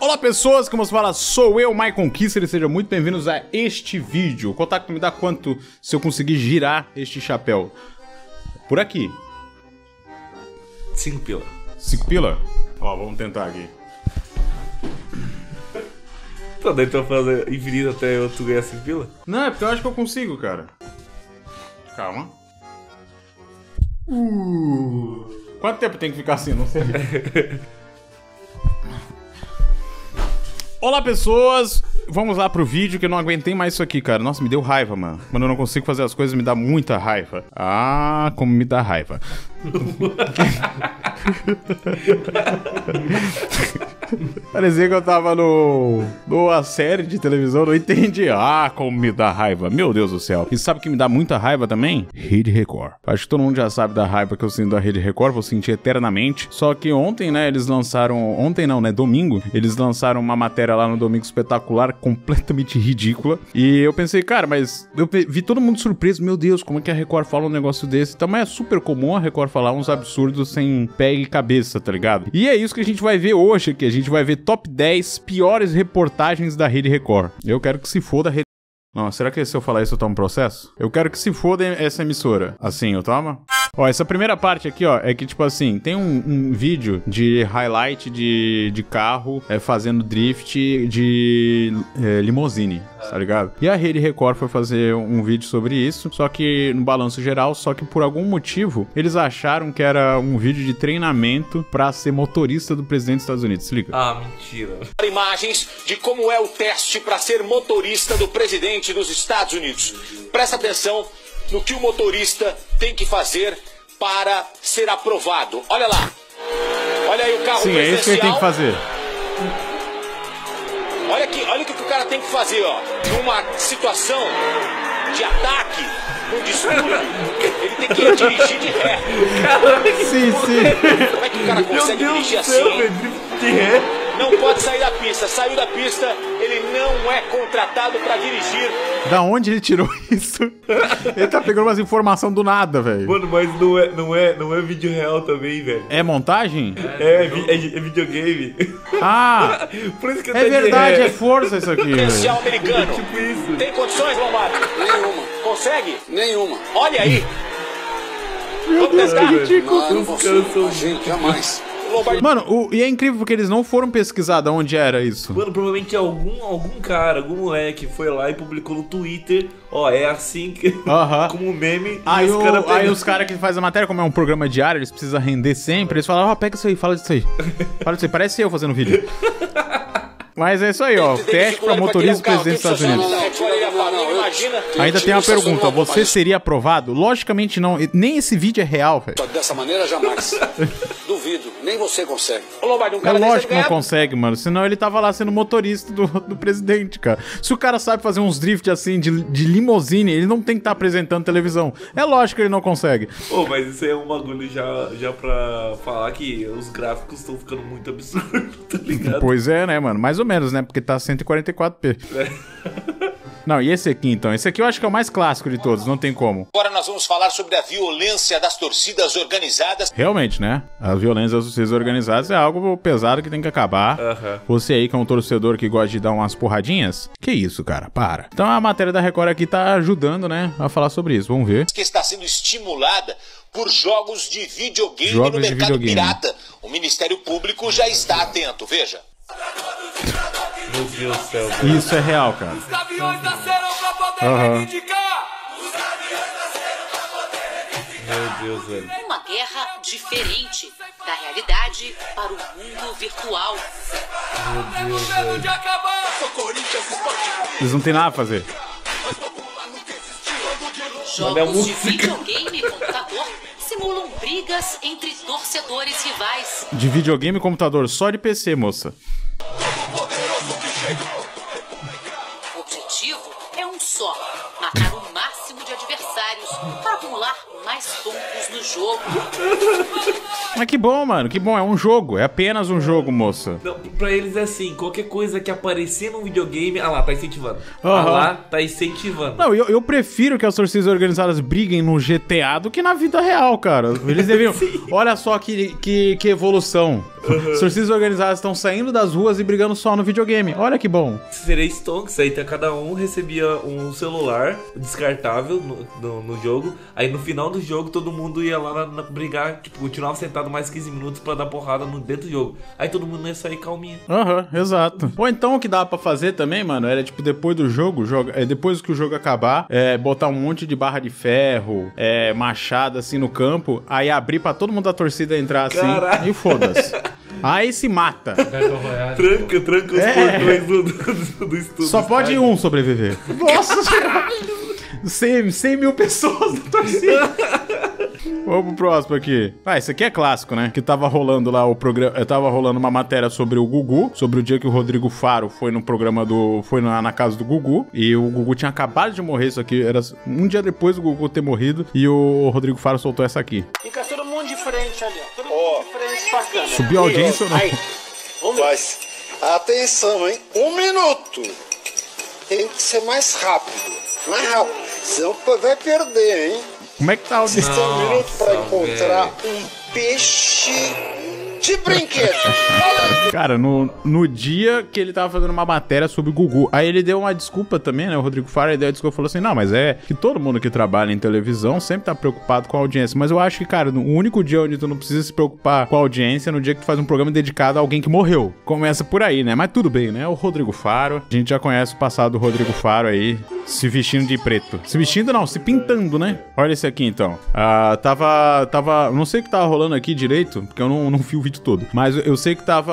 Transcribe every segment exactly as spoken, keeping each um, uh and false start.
Olá pessoas, como se fala, sou eu, Maicon Kisser, e sejam muito bem-vindos a este vídeo. O contato me dá quanto se eu conseguir girar este chapéu? Por aqui. Cinco pila. Cinco pila? Ó, vamos tentar aqui. Tá, daí tu vai fazer infinito até eu tu ganhar cinco pila? Não, é porque eu acho que eu consigo, cara. Calma. Uh. Quanto tempo tem que ficar assim? Não sei. Olá pessoas, vamos lá pro vídeo que eu não aguentei mais isso aqui, cara. Nossa, me deu raiva, mano. Quando eu não consigo fazer as coisas, me dá muita raiva. Ah, como me dá raiva. Parecia que eu tava no... numa série de televisão, não entendi. Ah, como me dá raiva. Meu Deus do céu. E sabe o que me dá muita raiva também? Rede Record. Acho que todo mundo já sabe da raiva que eu sinto da Rede Record, vou sentir eternamente. Só que ontem, né, eles lançaram... Ontem não, né, domingo. Eles lançaram uma matéria lá no Domingo Espetacular, completamente ridícula. E eu pensei, cara, mas... Eu vi todo mundo surpreso. Meu Deus, como é que a Record fala um negócio desse? Também é super comum a Record falar uns absurdos sem pé e cabeça, tá ligado? E é isso que a gente vai ver hoje aqui. A gente vai ver top dez piores reportagens da Rede Record. Eu quero que se foda a Rede... Não, será que se eu falar isso eu tomo processo? Eu quero que se foda essa emissora. Assim, eu tomo? Ó, essa primeira parte aqui, ó, é que, tipo assim, tem um, um vídeo de highlight de, de carro é, fazendo drift de é, limousine, tá ligado? E a Rede Record foi fazer um vídeo sobre isso, só que no balanço geral, só que por algum motivo, eles acharam que era um vídeo de treinamento pra ser motorista do presidente dos Estados Unidos. Se liga. Ah, mentira. Imagens de como é o teste pra ser motorista do presidente dos Estados Unidos. Presta atenção no que o motorista tem que fazer para ser aprovado. Olha lá. Olha aí o carro Sim, presidencial. é isso que ele tem que fazer. Olha aqui, olha o que o cara tem que fazer, ó. Numa situação de ataque, num distúrbio, ele tem que dirigir de ré. Sim, sim. Como é que o cara consegue Meu Deus dirigir do céu, assim? velho, de ré. Não pode sair da pista. Saiu da pista, ele não é contratado pra dirigir. Da onde ele tirou isso? Ele tá pegando umas informações do nada, velho. Mano, mas não é, não, é, não é vídeo real também, velho. É montagem? É, é, vi- é, é videogame. Ah! Por isso que É tá de verdade, ré. é força isso aqui, velho. Potencial americano. Tipo isso. Tem condições, Lombardi? Nenhuma. Consegue? Nenhuma. Olha aí. Vamos Deus, testar. velho. Não, eu não Os consigo. caras são- Imagina, jamais. Lombardi. Mano, o- e é incrível porque eles não foram pesquisar de onde era isso. Mano, provavelmente algum, algum cara, algum moleque foi lá e publicou no Twitter. Ó, é assim que... Aham. Como um meme. Aí, e os o- cara aí pegam- os caras que fazem a matéria, como é um programa diário, eles precisam render sempre, eles falam, ó, pega isso aí, fala disso aí. Fala disso aí, parece eu fazendo vídeo. Mas é isso aí, ó, teste pra motorista do presidente dos Estados Unidos. Ainda tem uma pergunta, você seria aprovado? Logicamente não, nem esse vídeo é real, velho. Só dessa maneira, jamais. Duvido. Nem você consegue. Ô, Lombardi, um É cara desse lógico que não ganha- consegue, mano. Senão ele tava lá sendo motorista do, do presidente, cara. Se o cara sabe fazer uns drift assim de, de limousine, ele não tem que estar apresentando televisão. É lógico que ele não consegue. Pô, mas isso aí é um bagulho já, já pra falar que os gráficos estão ficando muito absurdos, tá ligado? Pois é, né, mano? Mais ou menos, né? Porque tá cento e quarenta e quatro p. Não, e esse aqui, então? Esse aqui eu acho que é o mais clássico de todos, não tem como. Agora nós vamos falar sobre a violência das torcidas organizadas. Realmente, né? A violência das torcidas organizadas é algo pesado que tem que acabar. Aham. Você aí que é um torcedor que gosta de dar umas porradinhas, que isso, cara? Para. Então a matéria da Record aqui tá ajudando, né, a falar sobre isso. Vamos ver. Que está sendo estimulada por jogos de videogame Jogos no de mercado videogame. pirata. O Ministério Público já está atento, veja. Meu Deus do céu, velho. Isso é real, cara. Os gaviões nasceram pra poder Aham. reivindicar. Meu Deus, velho. Uma guerra diferente da realidade para o mundo virtual. Temos medo de acabar. Eles não tem nada a fazer. Olha a Jogos de música. videogame e computador simulam brigas entre torcedores rivais. De videogame e computador, só de P C, moça. O objetivo é um só: matar o máximo de adversários para acumular mais pontos no jogo. Mas que bom, mano, que bom. É um jogo, é apenas um jogo, moça. Não, pra eles é assim, qualquer coisa que aparecer no videogame, ah lá, tá incentivando. Ah Aham. lá, tá incentivando. Não, eu, eu prefiro que as torcidas organizadas briguem no G T A do que na vida real, cara. Eles deviam... Olha só que, que, que evolução. As torcidas organizadas estão saindo das ruas e brigando só no videogame. Olha que bom. Seria Stonks, aí então, cada um recebia um celular descartável no, no, no jogo. Aí no final do jogo todo mundo ia lá na, na, brigar, tipo, continuava sentado mais quinze minutos pra dar porrada no, dentro do jogo. Aí todo mundo ia sair calminho. Aham, uhum, exato. Ou então o que dava pra fazer também, mano, era tipo depois do jogo, joga, é, depois que o jogo acabar, é, botar um monte de barra de ferro, é, machado assim no campo, aí abrir pra todo mundo da torcida entrar assim. Caralho. E foda-se. Aí se mata. Tranca, tranca os é. portões do, do, do estúdio. Só pode um sobreviver. Nossa senhora. cem mil pessoas da torcida. Vamos pro próximo aqui. Ah, esse aqui é clássico, né? Que tava rolando lá o programa. Tava rolando uma matéria sobre o Gugu, sobre o dia que o Rodrigo Faro foi no programa do. Foi na, na casa do Gugu. E o Gugu tinha acabado de morrer. Isso aqui era um dia depois do Gugu ter morrido. E o Rodrigo Faro soltou essa aqui. Fica todo mundo de frente ali, ó. Todo mundo oh. de frente pra câmera. Subiu a audiência ou não? Aí. Mas, atenção, hein? Um minuto. Tem que ser mais rápido. Mais rápido. Senão vai perder, hein? Como é que tá o Vocês têm um minuto pra encontrar véio. um peixe de brinquedo. Cara, no, no dia que ele tava fazendo uma matéria sobre o Gugu, aí ele deu uma desculpa também, né? O Rodrigo Faro, ele deu uma desculpa e falou assim, não, mas é que todo mundo que trabalha em televisão sempre tá preocupado com a audiência. Mas eu acho que, cara, o único dia onde tu não precisa se preocupar com a audiência é no dia que tu faz um programa dedicado a alguém que morreu. Começa por aí, né? Mas tudo bem, né? O Rodrigo Faro, a gente já conhece o passado do Rodrigo Faro aí, se vestindo de preto. Se vestindo não, se pintando, né? Olha esse aqui, então. Ah, tava, tava, não sei o que tava rolando aqui direito, porque eu não, não vi o vídeo todo. Mas eu sei que tava...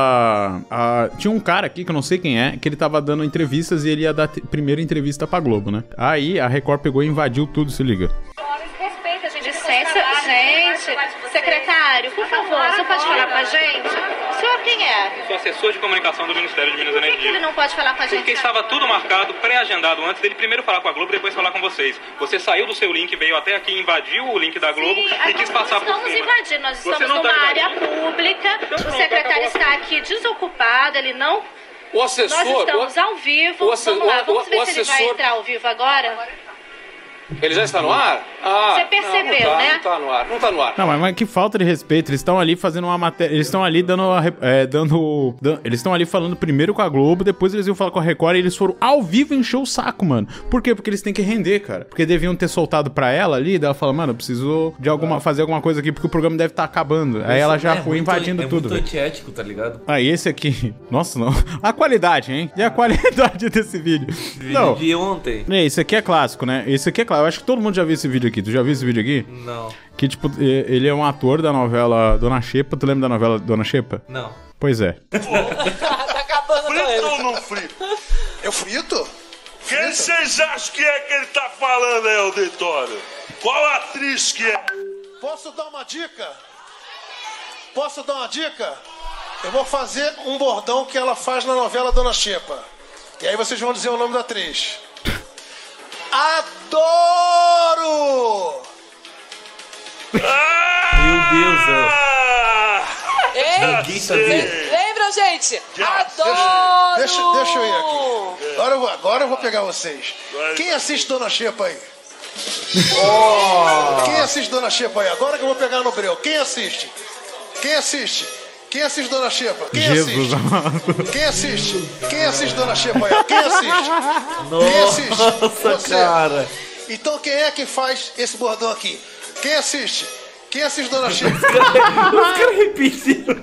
Ah, tinha um cara aqui, que eu não sei quem é, que ele tava dando entrevistas e ele ia dar a primeira entrevista pra Globo, né? Aí a Record pegou e invadiu tudo, se liga. Respeita, gente. Licença, gente. Secretário, por favor, você pode falar com a gente? O senhor quem é? Sou assessor de comunicação do Ministério de Minas e Energia. Por que ele não pode falar com a gente? Porque estava tudo marcado, pré-agendado antes dele primeiro falar com a Globo e depois falar com vocês. Você saiu do seu link, veio até aqui, invadiu o link da Globo Sim, e quis passar por cima. Nós estamos invadindo, nós estamos numa tá área pública, então, o pronto, secretário acabou. Está aqui desocupado, ele não... O assessor... Nós estamos o, ao vivo, o assessor, vamos lá, vamos o, ver o se assessor... ele vai entrar ao vivo agora. Ele já está no ar? Ah, Você percebeu, não, não tá, né? Não tá no ar, não tá no ar. Não, mas, mas que falta de respeito. Eles estão ali fazendo uma matéria. Eles estão ali dando. É, dando, dando eles estão ali falando primeiro com a Globo, depois eles iam falar com a Record e eles foram ao vivo encher o saco, mano. Por quê? Porque eles têm que render, cara. Porque deviam ter soltado pra ela ali, daí ela fala, mano, eu preciso de alguma, fazer alguma coisa aqui, porque o programa deve estar tá acabando. Aí ela já é foi muito, invadindo é tudo. É muito antiético, tá ligado? Ah, e esse aqui. Nossa, não. A qualidade, hein? E a qualidade desse vídeo. Vídeo não. de ontem. É, esse aqui é clássico, né? Esse aqui é clássico. Eu acho que todo mundo já viu esse vídeo aqui. Tu já viu esse vídeo aqui? Não. Que, tipo, ele é um ator da novela Dona Xepa. Tu lembra da novela Dona Xepa? Não. Pois é. Tá acabando. Frito ou não frito? Eu frito? Quem vocês acham que é que ele tá falando aí, auditório? Qual atriz que é? Posso dar uma dica? Posso dar uma dica? Eu vou fazer um bordão que ela faz na novela Dona Xepa. E aí vocês vão dizer o nome da atriz. Adoro! Meu Deus, é. Ninguém sabia. Lembram, gente? Adoro! Deixa, deixa eu ir aqui. Agora eu, vou, agora eu vou pegar vocês. Quem assiste Dona Xepa aí? Oh. Quem assiste Dona Xepa aí? Agora que eu vou pegar no breu. Quem assiste? Quem assiste? Quem assiste Dona Xepa? Quem Jesus assiste? Quem assiste? Quem assiste Dona Xepa aí? Quem assiste? Nossa, quem assiste? Você. Cara. Então quem é que faz esse bordão aqui? Quem assiste? Quem assiste Dona Xepa? Os caras repetiram.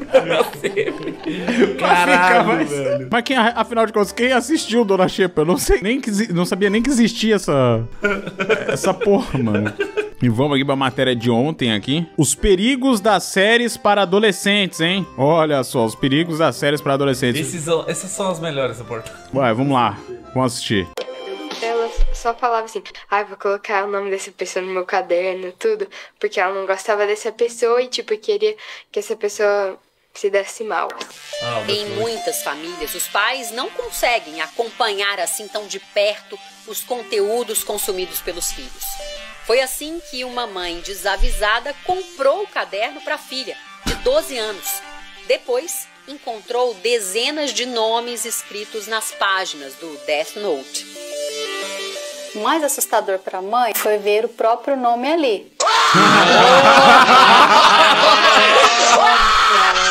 Caralho, velho. Mas quem, afinal de contas, quem assistiu Dona Xepa? Eu não sei nem que, não sabia nem que existia essa essa porra, mano. E vamos aqui pra matéria de ontem aqui. Os perigos das séries para adolescentes, hein? Olha só, os perigos das séries para adolescentes. Esses são, essas são as melhores, essa porta. Vai, vamos lá. Vamos assistir. Ela só falava assim, ai, ah, vou colocar o nome dessa pessoa no meu caderno, tudo, porque ela não gostava dessa pessoa e, tipo, queria que essa pessoa se desse mal. Ah, em muitas famílias, os pais não conseguem acompanhar assim tão de perto os conteúdos consumidos pelos filhos. Foi assim que uma mãe desavisada comprou o caderno para a filha, de doze anos. Depois, encontrou dezenas de nomes escritos nas páginas do Death Note. O mais assustador para a mãe foi ver o próprio nome ali.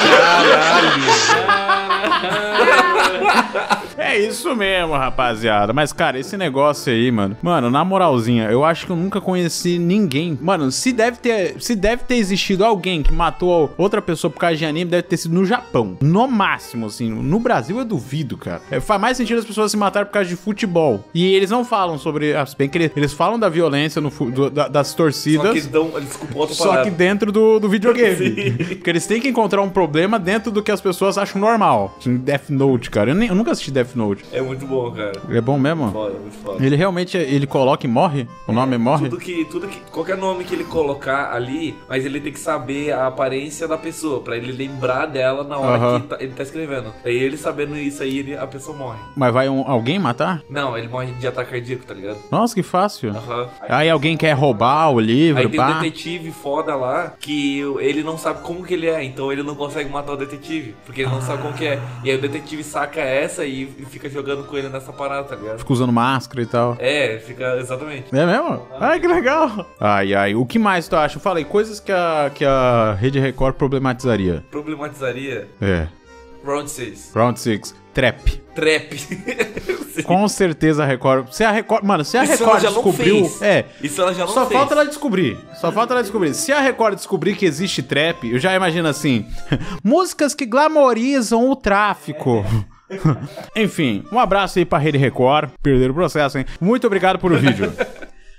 É isso mesmo, rapaziada. Mas, cara, esse negócio aí, mano. Mano, na moralzinha, eu acho que eu nunca conheci ninguém. Mano, se deve ter, se deve ter existido alguém que matou outra pessoa por causa de anime, deve ter sido no Japão. No máximo, assim. No Brasil eu duvido, cara. É, faz mais sentido as pessoas se matarem por causa de futebol. E eles não falam sobre. Ah, bem que eles, eles falam da violência no, do, da, das torcidas. Só que dão, eles culpam Só parada. que dentro do, do videogame. Porque eles têm que encontrar um problema dentro do que as pessoas acham normal. Death Note, cara. Eu, nem, eu nunca assisti Death Note. É muito bom, cara. É bom mesmo? Foda, muito foda. Ele realmente, ele coloca e morre? O nome é, morre? Tudo que, tudo que, qualquer nome que ele colocar ali, mas ele tem que saber a aparência da pessoa, pra ele lembrar dela na hora uh-huh. que tá, ele tá escrevendo. Aí ele sabendo isso aí, ele, a pessoa morre. Mas vai um, alguém matar? Não, ele morre de ataque cardíaco, tá ligado? Nossa, que fácil. Uh-huh. Aí alguém quer roubar o livro, Aí tem pá. um detetive foda lá, que ele não sabe como que ele é, então ele não consegue matar o detetive, porque ele não ah. sabe como que é. E aí o detetive saca essa e fica jogando com ele nessa parada, tá ligado? Fica usando máscara e tal. É, fica exatamente. É mesmo? Ai, que legal. Ai, ai. O que mais tu acha? Eu falei, coisas que a, que a Rede Record problematizaria. Problematizaria? É. Round seis. Round seis. Trap. Trap. Com certeza a Record. Se a Record. Mano, se a Isso Record ela já descobriu. Não fez. É. Isso ela já não Só fez. falta ela descobrir. Só falta ela descobrir. Se a Record descobrir que existe trap, eu já imagino assim: músicas que glamorizam o tráfico. Enfim, um abraço aí pra Rede Record. Perderam o processo, hein? Muito obrigado por o vídeo.